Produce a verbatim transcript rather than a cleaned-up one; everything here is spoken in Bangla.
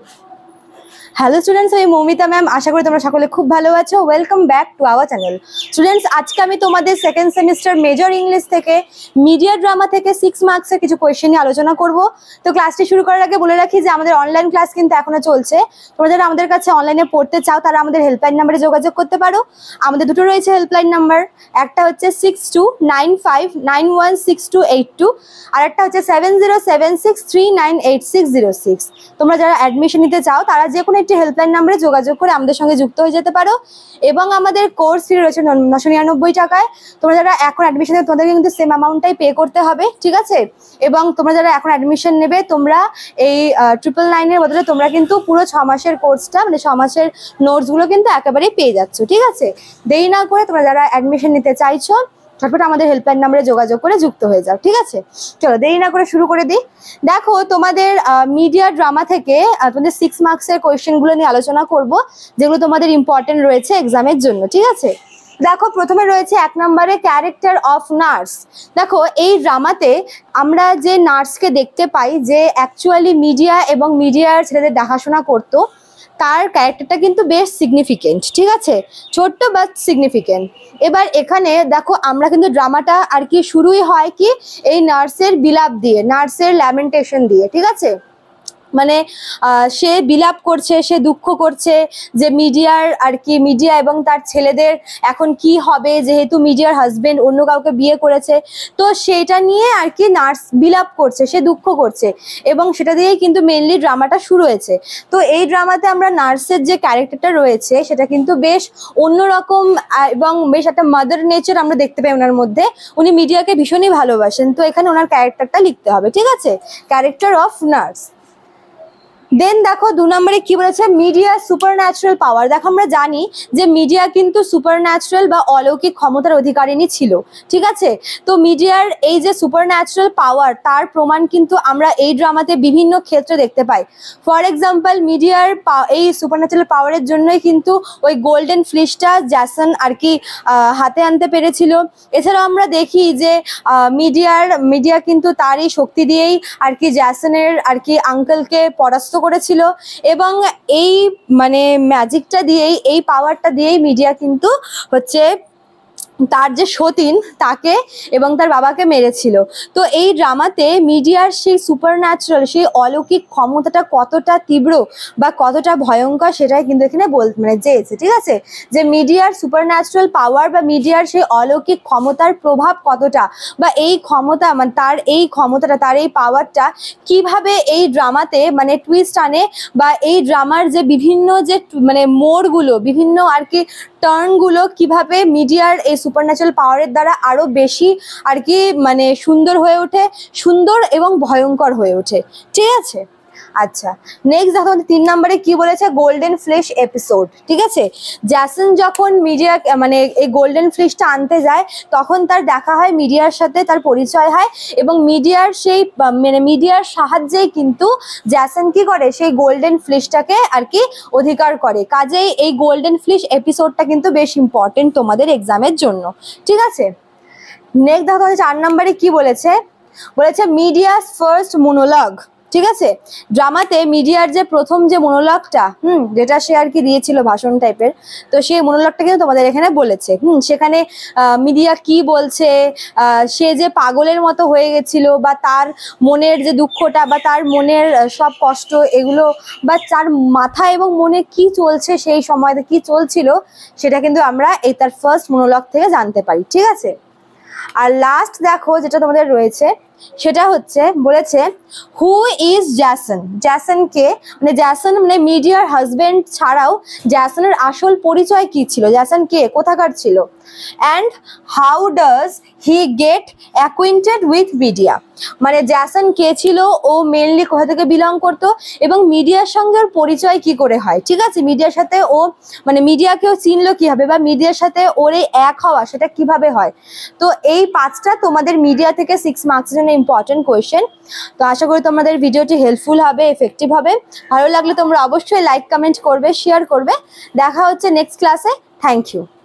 হ্যালো স্টুডেন্টস, আমি মৌমিতা ম্যাম। আশা করি তোমরা সকলে খুব ভালো আছো। Welcome back to our channel. Students, আজকে আমি তোমাদের সেকেন্ড সেমিস্টার মেজর ইংলিশ থেকে মিডিয়া ড্রামা থেকে সিক্স মার্কসের কিছু কোয়েশ্চেন নিয়ে আলোচনা করব। তো ক্লাসটি শুরু করার আগে বলে রাখি যে আমাদের অনলাইন ক্লাস কিন্তু এখনো চলছে। তোমরা যারা আমাদের কাছে অনলাইনে পড়তে চাও তারা আমাদের হেল্পলাইন নাম্বারে যোগাযোগ করতে পারো। আমাদের দুটো রয়েছে হেল্পলাইন নাম্বার, একটা হচ্ছে six two nine five nine one six two eight two আর একটা হচ্ছে seven zero seven six three nine eight six zero six. তোমরা যারা অ্যাডমিশন নিতে চাও তারা যে কোনো একটি হেল্পলাইন নাম্বারে যোগাযোগ করে আমাদের সঙ্গে যুক্ত হয়ে যেতে পারো। এবং আমাদের কোর্স ফি রয়েছে নশো নিরানব্বই টাকায়। তোমরা যারা এখন অ্যাডমিশন নেবে তোমাদেরকে কিন্তু সেম অ্যামাউন্টটাই পে করতে হবে, ঠিক আছে? এবং তোমরা যারা এখন অ্যাডমিশন নেবে তোমরা এই ট্রিপল নাইনের বদলে তোমরা কিন্তু পুরো ছ মাসের কোর্সটা মানে ছ মাসের নোটসগুলো কিন্তু একেবারেই পেয়ে যাচ্ছ, ঠিক আছে? দেরি না করে তোমরা যারা অ্যাডমিশন নিতে চাইছো ঝটপট আমাদের হেল্পলাইন নাম্বারে যোগাযোগ করে যুক্ত হয়ে যাও, ঠিক আছে? চলো দেরি না করে শুরু করে দিই। দেখো, তোমাদের মিডিয়া ড্রামা থেকে তোমাদের সিক্স মার্কসের কোয়েশ্চেনগুলো নিয়ে আলোচনা করব, যেগুলো তোমাদের ইম্পর্টেন্ট রয়েছে এক্সামের জন্য, ঠিক আছে? দেখো, প্রথমে রয়েছে এক নম্বরে ক্যারেক্টার অফ নার্স। দেখো, এই ড্রামাতে আমরা যে নার্সকে দেখতে পাই যে অ্যাকচুয়ালি মিডিয়া এবং মিডিয়ার ছেলেদের দেখাশোনা করতো, তার ক্যারেক্টারটা কিন্তু বেশ সিগনিফিকেন্ট, ঠিক আছে? ছোট্ট বাট সিগনিফিকেন্ট। এবার এখানে দেখো, আমরা কিন্তু ড্রামাটা আর কি শুরুই হয় কি এই নার্সের বিলাপ দিয়ে, নার্সের ল্যামেন্টেশন দিয়ে, ঠিক আছে? মানে সে বিলাপ করছে, সে দুঃখ করছে যে মিডিয়ার আর কি মিডিয়া এবং তার ছেলেদের এখন কি হবে, যেহেতু মিডিয়ার হাজবেন্ড অন্য কাউকে বিয়ে করেছে। তো সেটা নিয়ে আর কি নার্স বিলাপ করছে, সে দুঃখ করছে এবং সেটা দিয়েই কিন্তু মেনলি ড্রামাটা শুরু হয়েছে। তো এই ড্রামাতে আমরা নার্সের যে ক্যারেক্টারটা রয়েছে সেটা কিন্তু বেশ অন্যরকম এবং বেশ একটা মাদার নেচার আমরা দেখতে পাই ওনার মধ্যে। উনি মিডিয়াকে ভীষণই ভালোবাসেন, তো এখানে ওনার ক্যারেক্টারটা লিখতে হবে, ঠিক আছে? Character of nurse. দেন দেখো, দু নম্বরে কি বলেছে, মিডিয়া সুপার ন্যাচারাল পাওয়ার। দেখো, আমরা জানি যে মিডিয়া কিন্তু সুপার ন্যাচারাল বা অলৌকিক ক্ষমতার অধিকারিণী ছিল, ঠিক আছে? তো মিডিয়ার এই যে সুপার ন্যাচারাল পাওয়ার তার প্রমাণ কিন্তু আমরা এই ড্রামাতে বিভিন্ন ক্ষেত্রে দেখতে পাই। ফর এক্সাম্পল, মিডিয়ার এই সুপার ন্যাচারাল পাওয়ারের জন্যই কিন্তু ওই গোল্ডেন ফ্লিশটা জ্যাসন আর কি হাতে আনতে পেরেছিল। এছাড়াও আমরা দেখি যে মিডিয়ার মিডিয়া কিন্তু তার এই শক্তি দিয়েই আর কি জ্যাসনের আর কি আঙ্কেলকে পরাস্ত করেছিল এবং এই মানে ম্যাজিকটা দিয়েই, এই পাওয়ারটা দিয়েই মিডিয়া কিন্তু হচ্ছে তার যে সতীন তাকে এবং তার বাবাকে মেরেছিল। তো এই ড্রামাতে মিডিয়ার সেই সুপার ন্যাচারাল, সেই অলৌকিক ক্ষমতাটা কতটা তীব্র বা কতটা ভয়ঙ্কর সেটাই কিন্তু এখানে বল মানে চেয়েছে, ঠিক আছে? যে মিডিয়ার সুপার ন্যাচারাল পাওয়ার বা মিডিয়ার সেই অলৌকিক ক্ষমতার প্রভাব কতটা, বা এই ক্ষমতা মানে তার এই ক্ষমতাটা, তার এই পাওয়ারটা কিভাবে এই ড্রামাতে মানে টুইস্ট আনে, বা এই ড্রামার যে বিভিন্ন যে মানে মোড়গুলো, বিভিন্ন আর কি টার্নগুলো কিভাবে মিডিয়ার এই সুপার ন্যাচারাল পাওয়ারের দ্বারা আরো বেশি আর কি মানে সুন্দর হয়ে ওঠে, সুন্দর এবং ভয়ঙ্কর হয়ে ওঠে, ঠিক আছে? আচ্ছা, নেক্সট দেখো তিন নম্বরে কি বলেছে, গোল্ডেন ফ্লিশ এপিসোড, ঠিক আছে? জ্যাসন যখন মিডিয়া মানে এই গোল্ডেন ফ্লিশটা আনতে যায় তখন তার দেখা হয় মিডিয়ার সাথে, তার পরিচয় হয় এবং মিডিয়ার সেই মানে মিডিয়ার সাহায্যেই কিন্তু জ্যাসন কি করে, সেই গোল্ডেন ফ্লিশটাকে আর কি অধিকার করে। কাজেই এই গোল্ডেন ফ্লিশ এপিসোডটা কিন্তু বেশ ইম্পর্টেন্ট তোমাদের এক্সামের জন্য, ঠিক আছে? নেক্সট দেখো চার নম্বরে কি বলেছে, বলেছে মিডিয়াস ফার্স্ট মোনোলগ, ঠিক আছে? ড্রামাতে মিডিয়ার যে প্রথম যে মোনোলগটা হুম যেটা সে আর কি দিয়েছিল ভাষণ টাইপের, তো সেই মোনোলগটা কিন্তু তোমাদের এখানে বলেছে। হুম সেখানে মিডিয়া কি বলছে, সে যে পাগলের মতো হয়ে গেছিল বা তার মনের যে দুঃখটা বা তার মনের সব কষ্ট এগুলো বা তার মাথা এবং মনে কি চলছে, সেই সময়তে কি চলছিল সেটা কিন্তু আমরা এই তার ফার্স্ট মোনোলগ থেকে জানতে পারি, ঠিক আছে? আর লাস্ট দেখো যেটা তোমাদের রয়েছে সেটা হচ্ছে বলেছে হু ইজ জ্যাসন। জ্যাসন কে, মানে জ্যাসন মানে মিডিয়ার হাজবেন্ড ছাড়াও জ্যাসনের আসল পরিচয় কি ছিল, জ্যাসন কে, কোথাকার ছিল, and how does he get acquainted with media. মানে জ্যাসন কে ছিল, ও মেনলি কোথা থেকে বিলং করতো এবং মিডিয়ার সঙ্গে ওর পরিচয় কি করে হয়, ঠিক আছে? মিডিয়ার সাথে ও মানে মিডিয়াকেও চিনলো কিভাবে বা মিডিয়ার সাথে ওর এই এক হওয়া সেটা কিভাবে হয়। তো এই পাঁচটা তোমাদের মিডিয়া থেকে সিক্স মার্কসের জন্য ইম্পর্টেন্ট কোয়েশ্চেন। তো আশা করি তোমাদের ভিডিওটি হেল্পফুল হবে, এফেক্টিভ হবে। ভালো লাগলে তোমরা অবশ্যই লাইক কমেন্ট করবে, শেয়ার করবে। দেখা হচ্ছে নেক্সট ক্লাসে। Thank you.